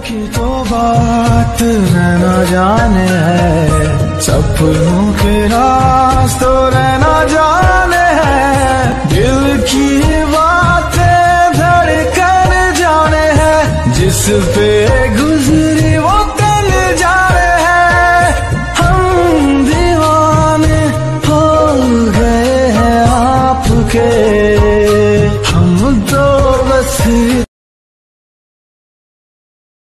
की तो बात रहना जाने है, सपनों के रास्तों रहना जाने है, दिल की बातें धड़कन जाने है, जिस पे गुजरी वो कल जाने है। हम दीवाने हो गए हैं आपके